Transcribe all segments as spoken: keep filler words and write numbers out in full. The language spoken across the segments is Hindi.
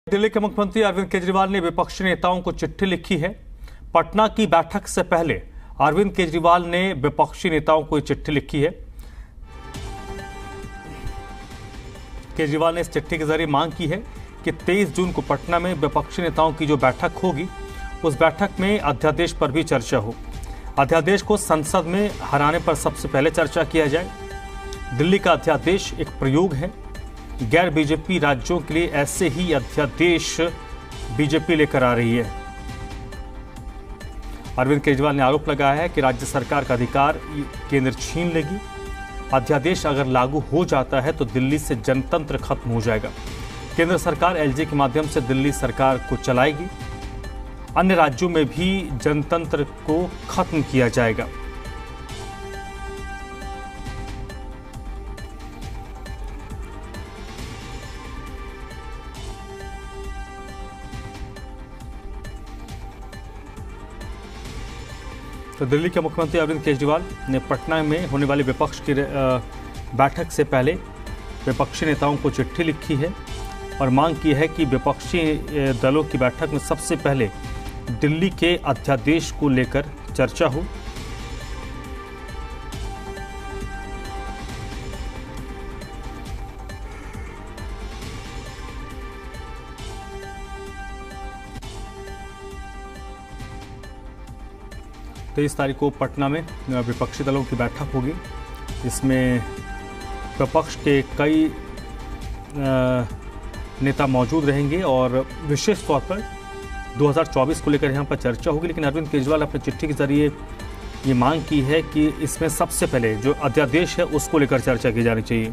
दिल्ली के मुख्यमंत्री अरविंद केजरीवाल ने विपक्षी नेताओं को चिट्ठी लिखी है। पटना की बैठक से पहले अरविंद केजरीवाल ने विपक्षी नेताओं को चिट्ठी लिखी है। केजरीवाल ने इस चिट्ठी के जरिए मांग की है कि तेईस जून को पटना में विपक्षी नेताओं की जो बैठक होगी उस बैठक में अध्यादेश पर भी चर्चा हो। अध्यादेश को संसद में हराने पर सबसे पहले चर्चा किया जाए। दिल्ली का अध्यादेश एक प्रयोग है। गैर बीजेपी राज्यों के लिए ऐसे ही अध्यादेश बीजेपी लेकर आ रही है। अरविंद केजरीवाल ने आरोप लगाया है कि राज्य सरकार का अधिकार केंद्र छीन लेगी। अध्यादेश अगर लागू हो जाता है तो दिल्ली से जनतंत्र खत्म हो जाएगा। केंद्र सरकार एलजी के माध्यम से दिल्ली सरकार को चलाएगी। अन्य राज्यों में भी जनतंत्र को खत्म किया जाएगा। तो दिल्ली के मुख्यमंत्री अरविंद केजरीवाल ने पटना में होने वाली विपक्ष की बैठक से पहले विपक्षी नेताओं को चिट्ठी लिखी है और मांग की है कि विपक्षी दलों की बैठक में सबसे पहले दिल्ली के अध्यादेश को लेकर चर्चा हो। तेईस तारीख को पटना में विपक्षी दलों की बैठक होगी। इसमें विपक्ष के कई नेता मौजूद रहेंगे और विशेष तौर पर दो हज़ार चौबीस को लेकर यहां पर चर्चा होगी। लेकिन अरविंद केजरीवाल अपनी चिट्ठी के जरिए ये मांग की है कि इसमें सबसे पहले जो अध्यादेश है उसको लेकर चर्चा की जानी चाहिए।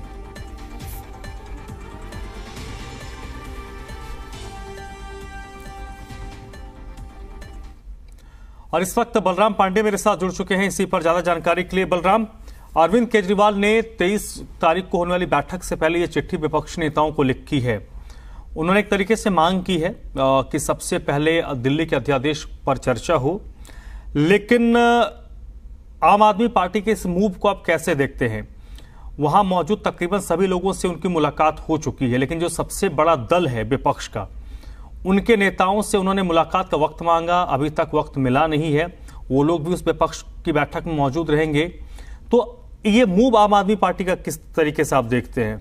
और इस वक्त बलराम पांडे मेरे साथ जुड़ चुके हैं इसी पर ज्यादा जानकारी के लिए। बलराम, अरविंद केजरीवाल ने तेईस तारीख को होने वाली बैठक से पहले ये चिट्ठी विपक्षी नेताओं को लिखी है। उन्होंने एक तरीके से मांग की है कि सबसे पहले दिल्ली के अध्यादेश पर चर्चा हो। लेकिन आम आदमी पार्टी के इस मूव को आप कैसे देखते हैं? वहां मौजूद तकरीबन सभी लोगों से उनकी मुलाकात हो चुकी है, लेकिन जो सबसे बड़ा दल है विपक्ष का, उनके नेताओं से उन्होंने मुलाकात का वक्त मांगा, अभी तक वक्त मिला नहीं है। वो लोग भी उस विपक्ष की बैठक में मौजूद रहेंगे। तो ये मूव आम आदमी पार्टी का किस तरीके से आप देखते हैं?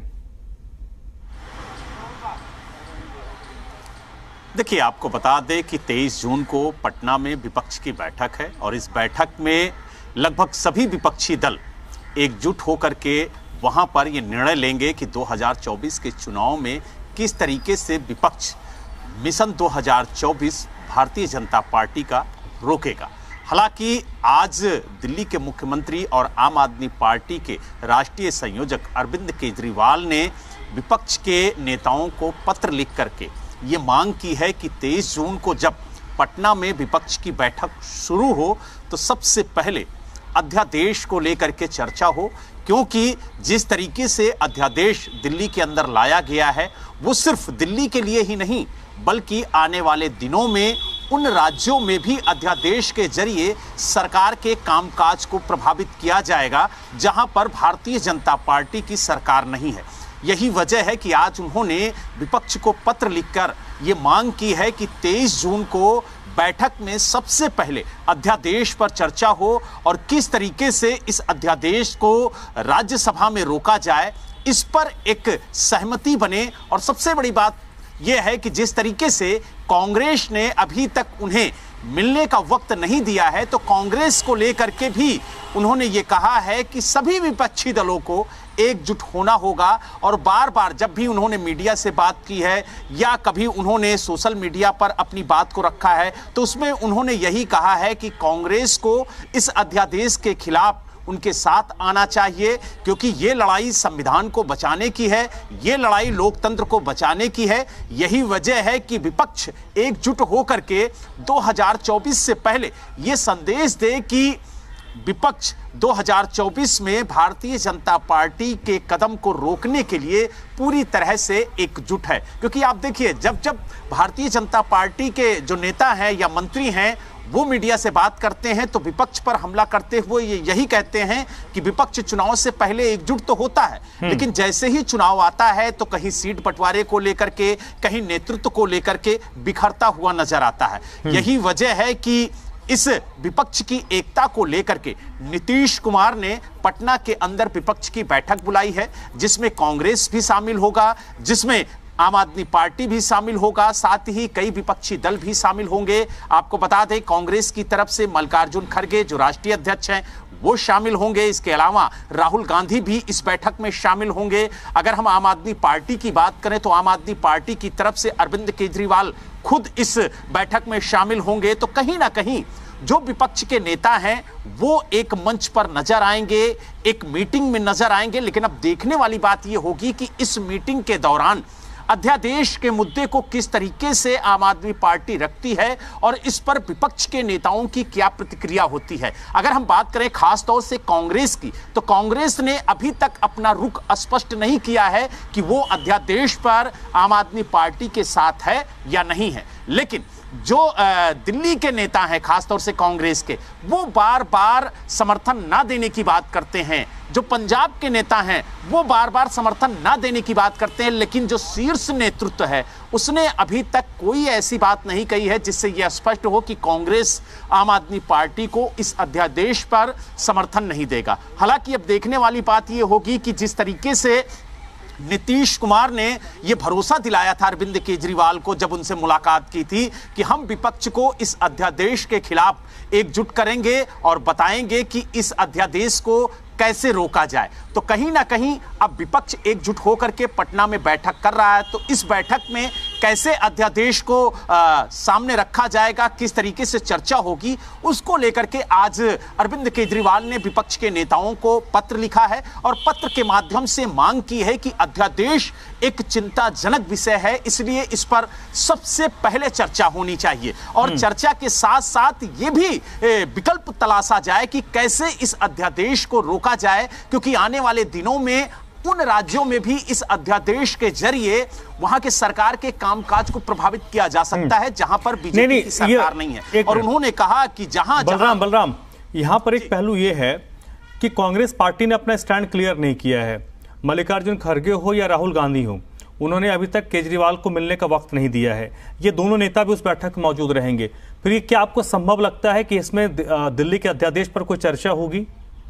देखिए, आपको बता दें कि तेईस जून को पटना में विपक्ष की बैठक है और इस बैठक में लगभग सभी विपक्षी दल एकजुट होकर के वहां पर ये निर्णय लेंगे कि दो हज़ार चौबीस के चुनाव में किस तरीके से विपक्ष मिशन दो हज़ार चौबीस भारतीय जनता पार्टी का रोकेगा। हालांकि आज दिल्ली के मुख्यमंत्री और आम आदमी पार्टी के राष्ट्रीय संयोजक अरविंद केजरीवाल ने विपक्ष के नेताओं को पत्र लिख करके ये मांग की है कि तेईस जून को जब पटना में विपक्ष की बैठक शुरू हो तो सबसे पहले अध्यादेश को लेकर के चर्चा हो, क्योंकि जिस तरीके से अध्यादेश दिल्ली के अंदर लाया गया है वो सिर्फ दिल्ली के लिए ही नहीं बल्कि आने वाले दिनों में उन राज्यों में भी अध्यादेश के जरिए सरकार के कामकाज को प्रभावित किया जाएगा जहां पर भारतीय जनता पार्टी की सरकार नहीं है। यही वजह है कि आज उन्होंने विपक्ष को पत्र लिखकर ये मांग की है कि तेईस जून को बैठक में सबसे पहले अध्यादेश पर चर्चा हो और किस तरीके से इस अध्यादेश को राज्यसभा में रोका जाए, इस पर एक सहमति बने। और सबसे बड़ी बात यह है कि जिस तरीके से कांग्रेस ने अभी तक उन्हें मिलने का वक्त नहीं दिया है, तो कांग्रेस को लेकर के भी उन्होंने ये कहा है कि सभी विपक्षी दलों को एकजुट होना होगा। और बार बार जब भी उन्होंने मीडिया से बात की है या कभी उन्होंने सोशल मीडिया पर अपनी बात को रखा है तो उसमें उन्होंने यही कहा है कि कांग्रेस को इस अध्यादेश के खिलाफ उनके साथ आना चाहिए, क्योंकि ये लड़ाई संविधान को बचाने की है, ये लड़ाई लोकतंत्र को बचाने की है। यही वजह है कि विपक्ष एकजुट होकर के दो हज़ार चौबीस से पहले ये संदेश दे कि विपक्ष दो हज़ार चौबीस में भारतीय जनता पार्टी के कदम को रोकने के लिए पूरी तरह से एकजुट है। क्योंकि आप देखिए, जब जब भारतीय जनता पार्टी के जो नेता हैं या मंत्री हैं वो मीडिया से बात करते हैं तो विपक्ष पर हमला करते हुए ये यही कहते हैं कि विपक्ष चुनाव से पहले एकजुट तो होता है, लेकिन जैसे ही चुनाव आता है तो कहीं सीट बंटवारे को लेकर के, कहीं नेतृत्व को लेकर के बिखरता हुआ नजर आता है। यही वजह है कि इस विपक्ष की एकता को लेकर के नीतीश कुमार ने पटना के अंदर विपक्ष की बैठक बुलाई है, जिसमें कांग्रेस भी शामिल होगा, जिसमें आम आदमी पार्टी भी शामिल होगा, साथ ही कई विपक्षी दल भी शामिल होंगे। आपको बता दें कांग्रेस की तरफ से मल्लिकार्जुन खड़गे जो राष्ट्रीय अध्यक्ष हैं वो शामिल होंगे। इसके अलावा राहुल गांधी भी इस बैठक में शामिल होंगे। अगर हम आम आदमी पार्टी की बात करें तो आम आदमी पार्टी की तरफ से अरविंद केजरीवाल खुद इस बैठक में शामिल होंगे। तो कहीं ना कहीं जो विपक्ष के नेता हैं वो एक मंच पर नजर आएंगे, एक मीटिंग में नजर आएंगे। लेकिन अब देखने वाली बात यह होगी कि इस मीटिंग के दौरान अध्यादेश के मुद्दे को किस तरीके से आम आदमी पार्टी रखती है और इस पर विपक्ष के नेताओं की क्या प्रतिक्रिया होती है। अगर हम बात करें खास तौर से कांग्रेस की, तो कांग्रेस ने अभी तक अपना रुख स्पष्ट नहीं किया है कि वो अध्यादेश पर आम आदमी पार्टी के साथ है या नहीं है। लेकिन जो दिल्ली के नेता हैं खासतौर से कांग्रेस के, वो बार बार समर्थन ना देने की बात करते हैं। जो पंजाब के नेता हैं वो बार बार समर्थन ना देने की बात करते हैं। लेकिन जो शीर्ष नेतृत्व है उसने अभी तक कोई ऐसी बात नहीं कही है जिससे यह स्पष्ट हो कि कांग्रेस आम आदमी पार्टी को इस अध्यादेश पर समर्थन नहीं देगा। हालांकि अब देखने वाली बात यह होगी कि जिस तरीके से नीतीश कुमार ने यह भरोसा दिलाया था अरविंद केजरीवाल को जब उनसे मुलाकात की थी कि हम विपक्ष को इस अध्यादेश के खिलाफ एकजुट करेंगे और बताएंगे कि इस अध्यादेश को कैसे रोका जाए, तो कहीं ना कहीं अब विपक्ष एकजुट होकर के पटना में बैठक कर रहा है। तो इस बैठक में कैसे अध्यादेश को आ, सामने रखा जाएगा, किस तरीके से चर्चा होगी, उसको लेकर के आज अरविंद केजरीवाल ने विपक्ष के नेताओं को पत्र लिखा है और पत्र के माध्यम से मांग की है कि अध्यादेश एक चिंताजनक विषय है, इसलिए इस पर सबसे पहले चर्चा होनी चाहिए और चर्चा के साथ साथ ये भी विकल्प तलाशा जाए कि कैसे इस अध्यादेश को रोका जाए, क्योंकि आने वाले दिनों में उन राज्यों में भी इस अध्यादेश के जरिए वहां के सरकार के कामकाज को प्रभावित किया जा सकता है जहां पर बीजेपी की सरकार नहीं है। और उन्होंने कहा कि जहां बलराम बलराम यहां पर एक पहलू यह है कि कांग्रेस पार्टी ने अपना स्टैंड क्लियर नहीं किया है। मल्लिकार्जुन खड़गे हो या राहुल गांधी हो, उन्होंने अभी तक केजरीवाल को मिलने का वक्त नहीं दिया है। ये दोनों नेता भी उस बैठक में मौजूद रहेंगे। फिर ये क्या आपको संभव लगता है कि इसमें दिल्ली के अध्यादेश पर कोई चर्चा होगी?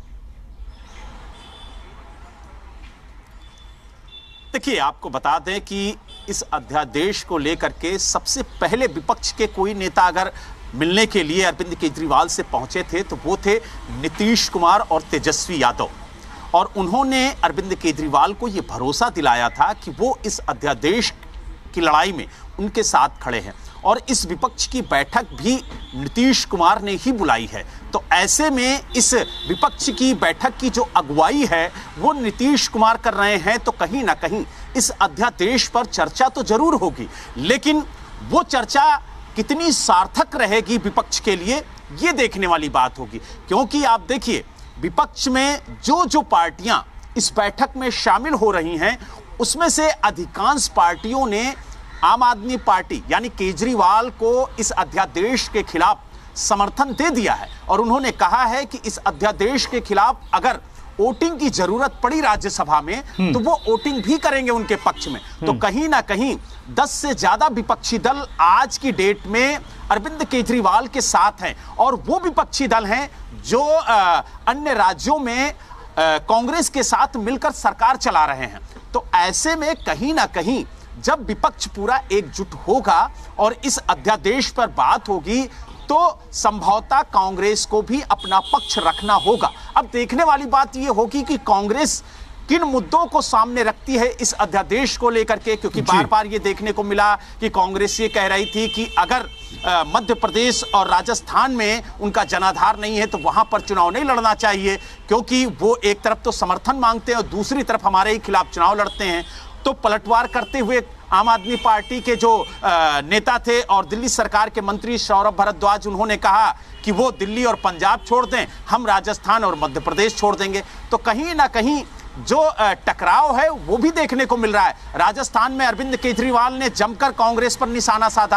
देखिए, आपको बता दें कि इस अध्यादेश को लेकर के सबसे पहले विपक्ष के कोई नेता अगर मिलने के लिए अरविंद केजरीवाल से पहुंचे थे तो वो थे नीतीश कुमार और तेजस्वी यादव। और उन्होंने अरविंद केजरीवाल को यह भरोसा दिलाया था कि वो इस अध्यादेश की लड़ाई में उनके साथ खड़े हैं और इस विपक्ष की बैठक भी नीतीश कुमार ने ही बुलाई है। तो ऐसे में इस विपक्ष की बैठक की जो अगुवाई है वो नीतीश कुमार कर रहे हैं, तो कहीं ना कहीं इस अध्यादेश पर चर्चा तो जरूर होगी, लेकिन वो चर्चा कितनी सार्थक रहेगी विपक्ष के लिए ये देखने वाली बात होगी। क्योंकि आप देखिए, विपक्ष में जो जो पार्टियां इस बैठक में शामिल हो रही हैं उसमें से अधिकांश पार्टियों ने आम आदमी पार्टी यानी केजरीवाल को इस अध्यादेश के खिलाफ समर्थन दे दिया है और उन्होंने कहा है कि इस अध्यादेश के खिलाफ अगर वोटिंग की जरूरत पड़ी राज्यसभा में तो वो वोटिंग भी करेंगे उनके पक्ष में। तो कहीं ना कहीं दस से ज्यादा विपक्षी दल आज की डेट में अरविंद केजरीवाल के साथ हैं और वो विपक्षी दल हैं जो आ, अन्य राज्यों में कांग्रेस के साथ मिलकर सरकार चला रहे हैं। तो ऐसे में कहीं ना कहीं जब विपक्ष पूरा एकजुट होगा और इस अध्यादेश पर बात होगी तो संभवतः कांग्रेस को भी अपना पक्ष रखना होगा। अब देखने वाली बात यह होगी कि कांग्रेस किन मुद्दों को सामने रखती है इस अध्यादेश को लेकर के, क्योंकि बार बार ये देखने को मिला कि कांग्रेस ये कह रही थी कि अगर मध्य प्रदेश और राजस्थान में उनका जनाधार नहीं है तो वहां पर चुनाव नहीं लड़ना चाहिए, क्योंकि वो एक तरफ तो समर्थन मांगते हैं और दूसरी तरफ हमारे ही खिलाफ चुनाव लड़ते हैं। तो पलटवार करते हुए आम आदमी पार्टी के जो नेता थे और दिल्ली सरकार के मंत्री सौरभ भारद्वाज, उन्होंने कहा कि वो दिल्ली और पंजाब छोड़ दें, हम राजस्थान और मध्य प्रदेश छोड़ देंगे। तो कहीं ना कहीं जो टकराव है वो भी देखने को मिल रहा है। राजस्थान में अरविंद केजरीवाल ने जमकर कांग्रेस पर निशाना साधा, तो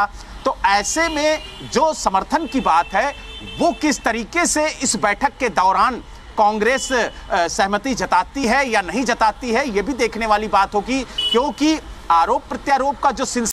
तो ऐसे में जो समर्थन की बात है वो किस तरीके से इस बैठक के दौरान कांग्रेस सहमति जताती है या नहीं जताती है, यह भी देखने वाली बात होगी, क्योंकि आरोप प्रत्यारोप का जो सिलसिला